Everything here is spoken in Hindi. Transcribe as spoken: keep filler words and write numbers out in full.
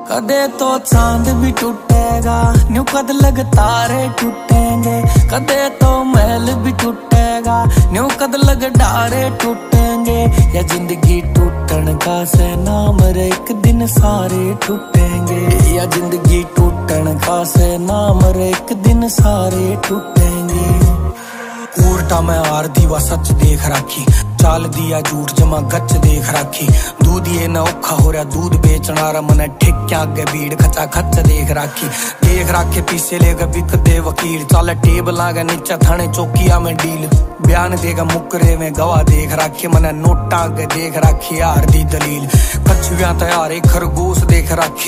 कदे तो चांद भी टूटेगा, न्यू कद लग तारे टूटेंगे। कदे तो महल भी टूटेगा, न्यू कद लग डारे टूटेंगे। या जिंदगी टूटन का से नाम रे, एक दिन सारे टूटेंगे। या जिंदगी टूटन का से नाम रे, एक दिन सारे टूटेंगे। उल्टा मैं हार दीवा सच देख राखी, चाल दिया झूठ जमा गच देख राखी। दूध ये न औखा हो रहा दूध बेचना रा, मन ठेक्या आगे भीड़ खचा खच देख राखी। देख राखे पीछे लेगा बिक दे वकील, चाल टेबल आगे नीचे थाने चौकिया में डील। बयान देगा मुकरे में गवाह देख राखे, मन नोटा आगे देख राखी यार दी दलील। कछुआ तैयार खरगोश देख राखी।